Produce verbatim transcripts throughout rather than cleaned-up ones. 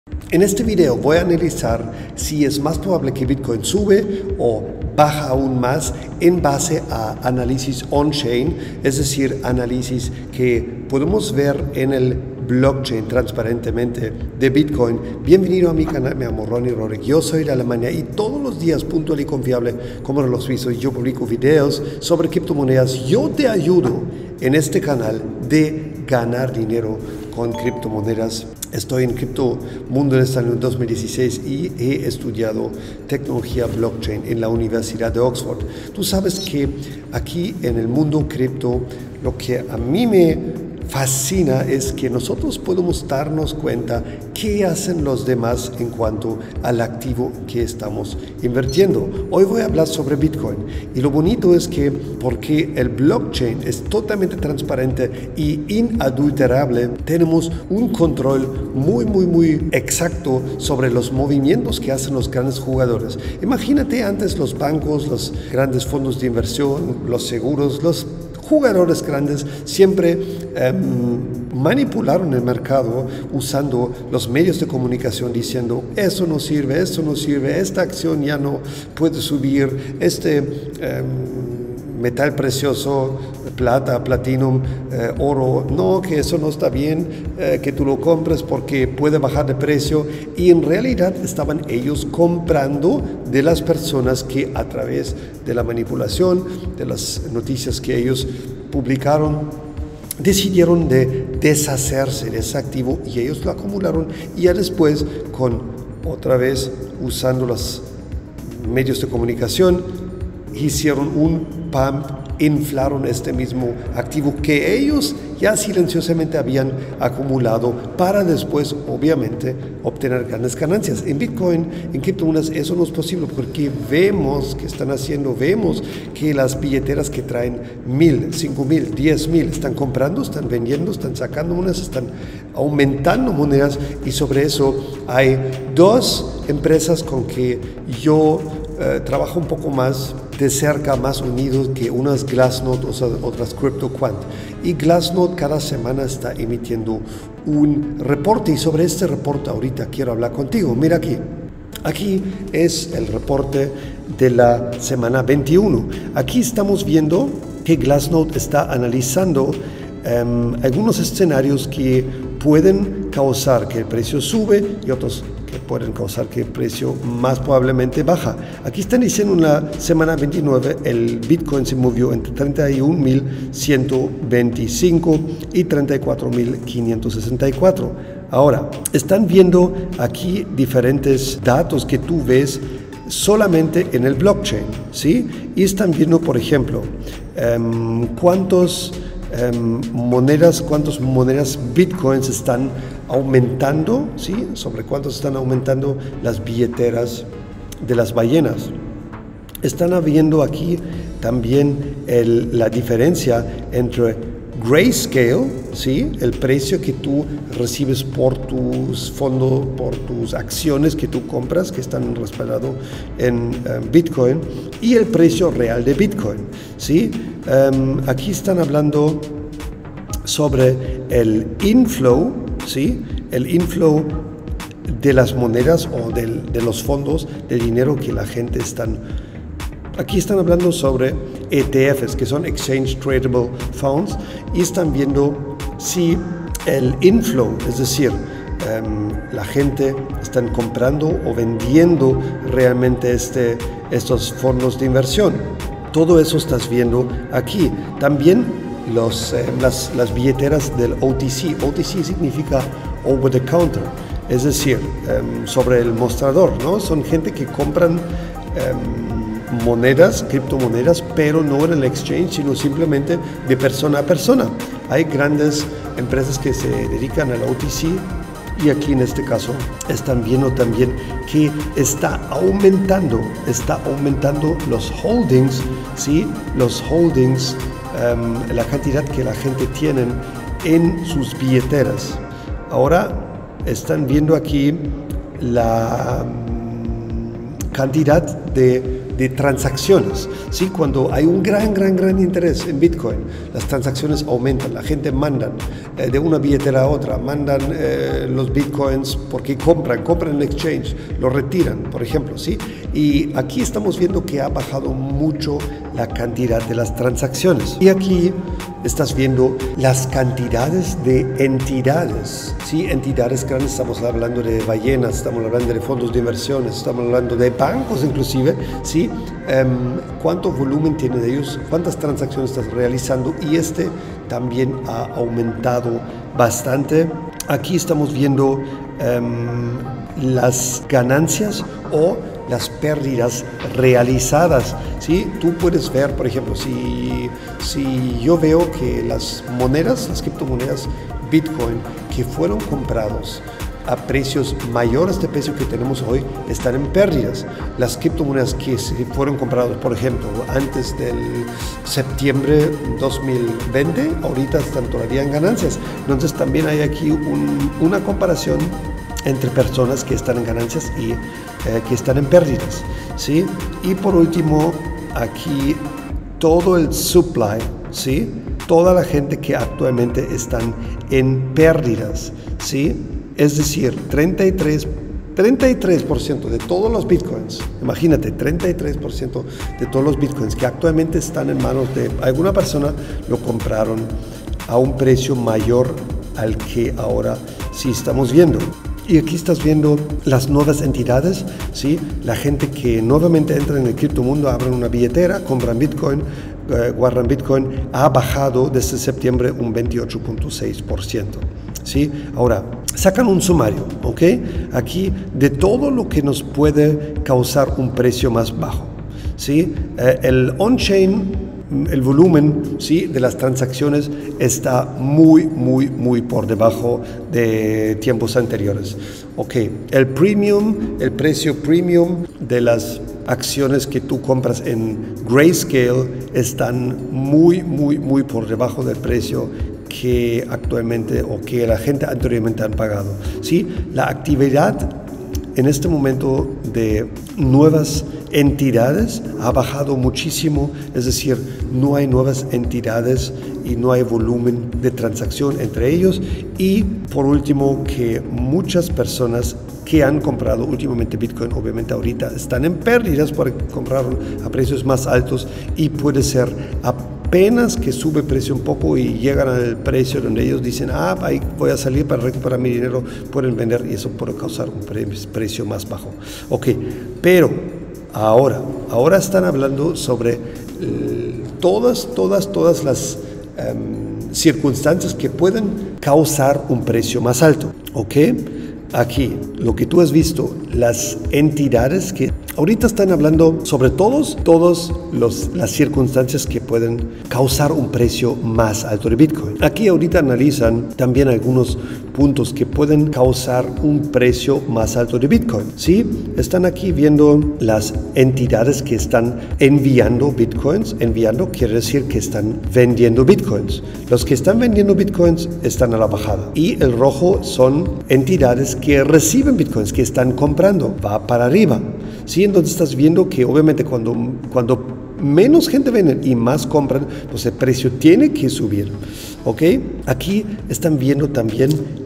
En este video voy a analizar si es más probable que Bitcoin sube o baja aún más en base a análisis on-chain, es decir, análisis que podemos ver en el blockchain transparentemente de Bitcoin. Bienvenido a mi canal, me llamo Ronnie Rorick, yo soy de Alemania y todos los días puntual y confiable como los suizos yo publico videos sobre criptomonedas. Yo te ayudo en este canal de ganar dinero con criptomonedas. Estoy en Cripto Mundo en este año dos mil dieciséis y he estudiado tecnología blockchain en la Universidad de Oxford. Tú sabes que aquí en el mundo cripto lo que a mí me fascina es que nosotros podemos darnos cuenta qué hacen los demás en cuanto al activo que estamos invirtiendo. Hoy voy a hablar sobre Bitcoin y lo bonito es que porque el blockchain es totalmente transparente y inadulterable, tenemos un control muy muy muy exacto sobre los movimientos que hacen los grandes jugadores. Imagínate antes los bancos, los grandes fondos de inversión, los seguros, los jugadores grandes siempre eh, manipularon el mercado usando los medios de comunicación diciendo eso no sirve, eso no sirve, esta acción ya no puede subir, este eh, metal precioso, plata, platinum, eh, oro, no, que eso no está bien, eh, que tú lo compres porque puede bajar de precio. Y en realidad estaban ellos comprando de las personas que a través de la manipulación, de las noticias que ellos publicaron, decidieron de deshacerse de ese activo y ellos lo acumularon y ya después con otra vez usando los medios de comunicación hicieron un pump, inflaron este mismo activo que ellos ya silenciosamente habían acumulado para después, obviamente, obtener grandes ganancias. En Bitcoin, en criptomonedas, eso no es posible porque vemos que están haciendo, vemos que las billeteras que traen mil, cinco mil, diez mil, están comprando, están vendiendo, están sacando monedas, están aumentando monedas y sobre eso hay dos empresas con que yo eh, trabajo un poco más de cerca, más unidos, que unas Glassnode, otras CryptoQuant. Y Glassnode cada semana está emitiendo un reporte y sobre este reporte ahorita quiero hablar contigo. Mira aquí, aquí es el reporte de la semana veintiuno. Aquí estamos viendo que Glassnode está analizando um, algunos escenarios que pueden causar que el precio sube y otros que pueden causar que el precio más probablemente baja. Aquí están diciendo en la semana veintinueve el Bitcoin se movió entre treinta y un mil ciento veinticinco y treinta y cuatro mil quinientos sesenta y cuatro. Ahora, están viendo aquí diferentes datos que tú ves solamente en el blockchain, ¿sí? Y están viendo, por ejemplo, um, cuántos Um, monedas, cuántas monedas bitcoins están aumentando, ¿sí? Sobre cuántos están aumentando las billeteras de las ballenas. Están viendo aquí también el, la diferencia entre Grayscale, ¿sí? El precio que tú recibes por tus fondos, por tus acciones que tú compras, que están respaldados en um, Bitcoin, y el precio real de Bitcoin, ¿sí? Um, aquí están hablando sobre el inflow, ¿sí? El inflow de las monedas o del, de los fondos, del dinero que la gente están. Aquí están hablando sobre E T Fs, que son Exchange Tradable Funds, y están viendo si el inflow, es decir, um, la gente están comprando o vendiendo realmente este, estos fondos de inversión. Todo eso estás viendo aquí. También los, eh, las, las billeteras del O T C. O T C significa over the counter, es decir, um, sobre el mostrador, ¿no? Son gente que compran um, monedas, criptomonedas, pero no en el exchange, sino simplemente de persona a persona. Hay grandes empresas que se dedican al O T C y aquí en este caso están viendo también que está aumentando, está aumentando los holdings, ¿sí? Los holdings, um, la cantidad que la gente tiene en sus billeteras. Ahora están viendo aquí la um, cantidad de de transacciones. ¿Sí? Cuando hay un gran, gran, gran interés en Bitcoin, las transacciones aumentan, la gente manda eh, de una billetera a otra, mandan eh, los Bitcoins porque compran, compran en exchange, lo retiran, por ejemplo. ¿Sí? Y aquí estamos viendo que ha bajado mucho la cantidad de las transacciones. Y aquí estás viendo las cantidades de entidades, ¿sí? Entidades grandes, estamos hablando de ballenas, estamos hablando de fondos de inversiones, estamos hablando de bancos inclusive, ¿sí? Um, ¿Cuánto volumen tienen ellos? ¿Cuántas transacciones estás realizando? Y este también ha aumentado bastante. Aquí estamos viendo um, las ganancias o las pérdidas realizadas, ¿sí? Tú puedes ver, por ejemplo, si, si yo veo que las monedas, las criptomonedas Bitcoin que fueron comprados a precios mayores de precio que tenemos hoy están en pérdidas. Las criptomonedas que fueron compradas, por ejemplo, antes del septiembre dos mil veinte, ahorita están todavía en ganancias. Entonces también hay aquí un, una comparación entre personas que están en ganancias y eh, que están en pérdidas, ¿sí? Y por último, aquí todo el supply, ¿sí? Toda la gente que actualmente están en pérdidas, ¿sí? Es decir, treinta y tres por ciento de todos los bitcoins, imagínate, treinta y tres por ciento de todos los bitcoins que actualmente están en manos de alguna persona lo compraron a un precio mayor al que ahora sí estamos viendo. Y aquí estás viendo las nuevas entidades, ¿sí? La gente que nuevamente entra en el criptomundo, abren una billetera, compran Bitcoin, eh, guardan Bitcoin, ha bajado desde septiembre un veintiocho punto seis por ciento, ¿sí? Ahora, sacan un sumario, ¿ok? Aquí de todo lo que nos puede causar un precio más bajo, ¿sí? Eh, el on-chain, el volumen, ¿sí? De las transacciones está muy, muy, muy por debajo de tiempos anteriores. Ok, el premium, el precio premium de las acciones que tú compras en Grayscale están muy, muy, muy por debajo del precio que actualmente o que la gente anteriormente han pagado. ¿Sí? La actividad en este momento de nuevas entidades ha bajado muchísimo, es decir, no hay nuevas entidades y no hay volumen de transacción entre ellos. Y por último, que muchas personas que han comprado últimamente Bitcoin, obviamente ahorita están en pérdidas porque compraron a precios más altos y puede ser apenas que sube precio un poco y llegan al precio donde ellos dicen, ah, ahí voy a salir para recuperar mi dinero, pueden vender y eso puede causar un pre precio más bajo. Ok, pero ahora, ahora están hablando sobre eh, todas, todas, todas las um, circunstancias que pueden causar un precio más alto. Ok, aquí lo que tú has visto, las entidades que ahorita están hablando sobre todos, todos los, las circunstancias que pueden causar un precio más alto de Bitcoin. Aquí ahorita analizan también algunos puntos que pueden causar un precio más alto de Bitcoin. ¿Sí? Están aquí viendo las entidades que están enviando Bitcoins. Enviando quiere decir que están vendiendo Bitcoins. Los que están vendiendo Bitcoins están a la bajada. Y el rojo son entidades que reciben Bitcoins, que están comprando. Va para arriba. ¿Sí? Entonces estás viendo que obviamente cuando, cuando menos gente vende y más compran, pues el precio tiene que subir. ¿Ok? Aquí están viendo también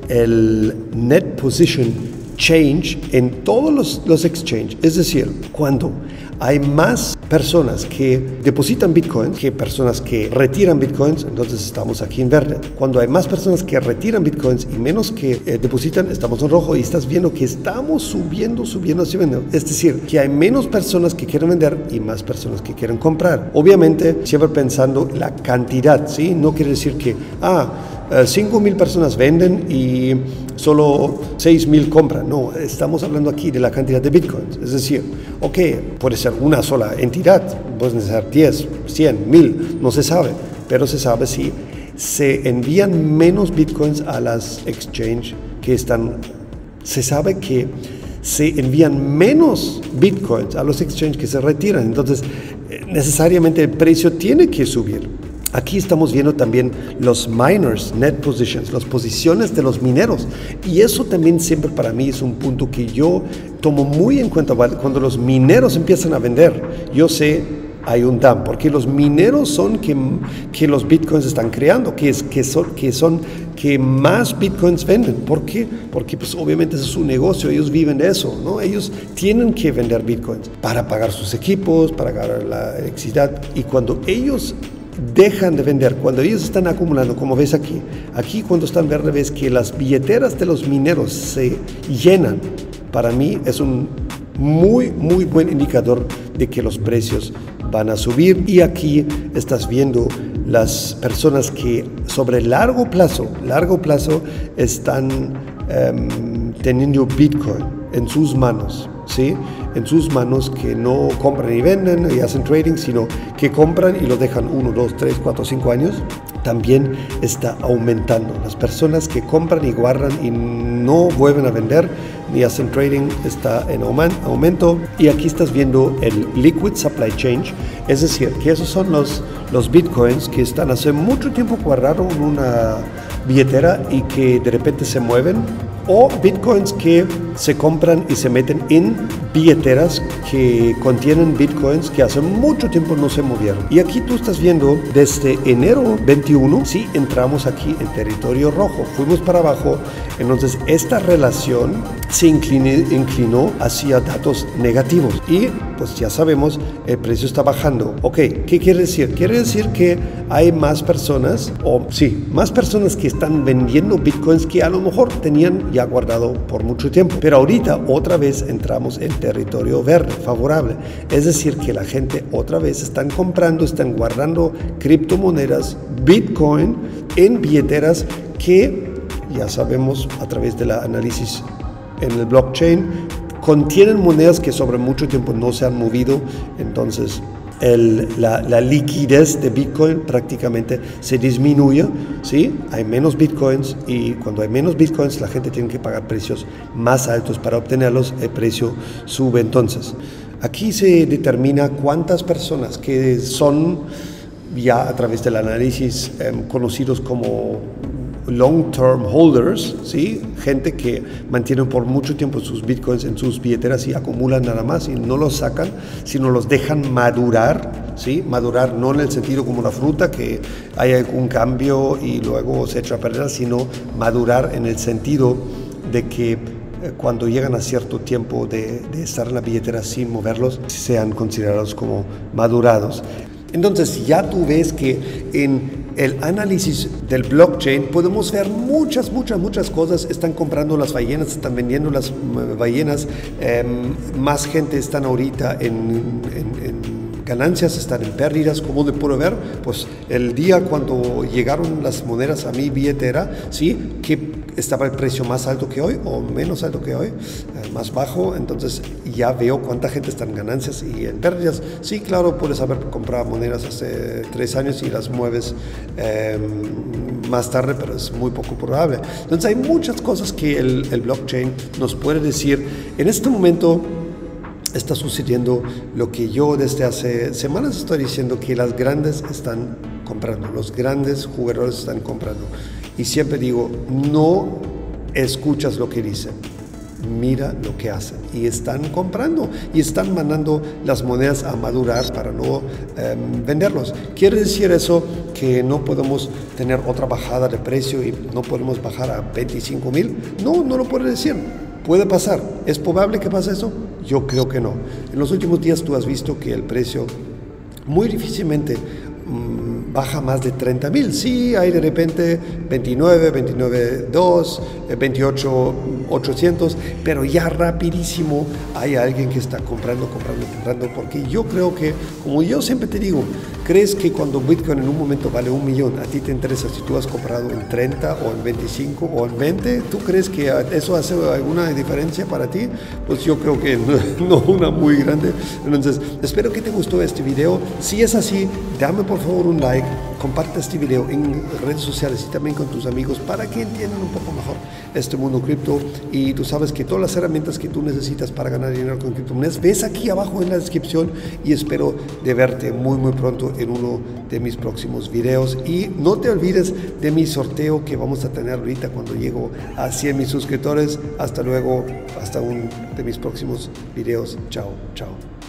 el net position change en todos los, los exchanges. Es decir, cuando hay más personas que depositan Bitcoins que personas que retiran Bitcoins, entonces estamos aquí en verde. Cuando hay más personas que retiran Bitcoins y menos que eh, depositan, estamos en rojo y estás viendo que estamos subiendo, subiendo, subiendo. Es decir, que hay menos personas que quieren vender y más personas que quieren comprar. Obviamente, siempre pensando la cantidad, ¿sí? No quiere decir que, ah, cinco mil personas venden y solo seis mil compran. No, estamos hablando aquí de la cantidad de Bitcoins. Es decir, ok, puede ser una sola entidad, pueden ser diez, cien, mil, no se sabe, pero se sabe si se envían menos Bitcoins a las exchanges que están, se sabe que se envían menos Bitcoins a los exchanges que se retiran, entonces necesariamente el precio tiene que subir. Aquí estamos viendo también los miners, net positions, las posiciones de los mineros. Y eso también siempre para mí es un punto que yo tomo muy en cuenta cuando los mineros empiezan a vender. Yo sé, hay un D A M, porque los mineros son que, que los bitcoins están creando, que, es, que, son, que son que más bitcoins venden. ¿Por qué? Porque pues obviamente ese es su negocio, ellos viven de eso, ¿no? Ellos tienen que vender bitcoins para pagar sus equipos, para pagar la electricidad. Y cuando ellos dejan de vender, cuando ellos están acumulando, como ves aquí, aquí cuando están verde ves que las billeteras de los mineros se llenan. Para mí es un muy, muy buen indicador de que los precios van a subir. Y aquí estás viendo las personas que sobre largo plazo, largo plazo están um, teniendo Bitcoin en sus manos, ¿sí? En sus manos, que no compran y venden y hacen trading, sino que compran y lo dejan uno, dos, tres, cuatro, cinco años. También está aumentando. Las personas que compran y guardan y no vuelven a vender ni hacen trading está en aumento. Y aquí estás viendo el liquid supply chain, es decir, que esos son los, los bitcoins que están hace mucho tiempo guardados en una billetera y que de repente se mueven, o bitcoins que se compran y se meten en billeteras que contienen bitcoins que hace mucho tiempo no se movieron. Y aquí tú estás viendo desde enero veintiuno, sí, entramos aquí en territorio rojo, fuimos para abajo, entonces esta relación se incliné, inclinó hacia datos negativos y pues ya sabemos, el precio está bajando. Ok, ¿qué quiere decir? Quiere decir que hay más personas, o sí, más personas que están vendiendo bitcoins que a lo mejor tenían ya guardado por mucho tiempo. Pero ahorita otra vez entramos en territorio verde, favorable. Es decir, que la gente otra vez están comprando, están guardando criptomonedas, bitcoin, en billeteras que ya sabemos a través del análisis en el blockchain, contienen monedas que sobre mucho tiempo no se han movido. Entonces el, la, la liquidez de Bitcoin prácticamente se disminuye, ¿sí? Hay menos Bitcoins y cuando hay menos Bitcoins la gente tiene que pagar precios más altos para obtenerlos, el precio sube. Entonces aquí se determina cuántas personas que son ya a través del análisis eh, conocidos como long-term holders, ¿sí? Gente que mantienen por mucho tiempo sus bitcoins en sus billeteras y acumulan nada más y no los sacan, sino los dejan madurar, ¿sí? Madurar no en el sentido como la fruta, que hay algún cambio y luego se echa a perder, sino madurar en el sentido de que cuando llegan a cierto tiempo de, de estar en la billetera sin moverlos, sean considerados como madurados. Entonces ya tú ves que en el análisis del blockchain podemos ver muchas, muchas, muchas cosas. Están comprando las ballenas, están vendiendo las ballenas, eh, más gente están ahorita en, en, en ganancias, están en pérdidas. Como de puedo ver, pues el día cuando llegaron las monedas a mi billetera, ¿sí? Que estaba el precio más alto que hoy o menos alto que hoy, eh, más bajo, entonces ya veo cuánta gente está en ganancias y en pérdidas. Sí, claro, puedes haber comprado monedas hace tres años y las mueves eh, más tarde, pero es muy poco probable. Entonces hay muchas cosas que el, el blockchain nos puede decir. En este momento está sucediendo lo que yo desde hace semanas estoy diciendo, que las grandes están comprando, los grandes jugadores están comprando. Y siempre digo, no escuchas lo que dicen, mira lo que hacen. Y están comprando y están mandando las monedas a madurar para no eh, venderlos. ¿Quiere decir eso que no podemos tener otra bajada de precio y no podemos bajar a veinticinco mil? No, no lo puede decir. ¿Puede pasar? ¿Es probable que pase eso? Yo creo que no. En los últimos días tú has visto que el precio muy difícilmente mmm, baja más de treinta mil. Sí, hay de repente veintinueve, veintinueve dos, veintiocho ochocientos, pero ya rapidísimo hay alguien que está comprando, comprando, comprando, porque yo creo que, como yo siempre te digo, crees que cuando Bitcoin en un momento vale un millón, a ti te interesa si tú has comprado en treinta o en veinticinco o en veinte, ¿tú crees que eso hace alguna diferencia para ti? Pues yo creo que no, no una muy grande. Entonces, espero que te gustó este video. Si es así, dame por por favor un like, comparte este video en redes sociales y también con tus amigos para que entiendan un poco mejor este mundo cripto. Y tú sabes que todas las herramientas que tú necesitas para ganar dinero con criptomonedas ves aquí abajo en la descripción, y espero de verte muy muy pronto en uno de mis próximos videos. Y no te olvides de mi sorteo que vamos a tener ahorita cuando llego a cien mil suscriptores. Hasta luego, hasta un de mis próximos videos. Chao, chao.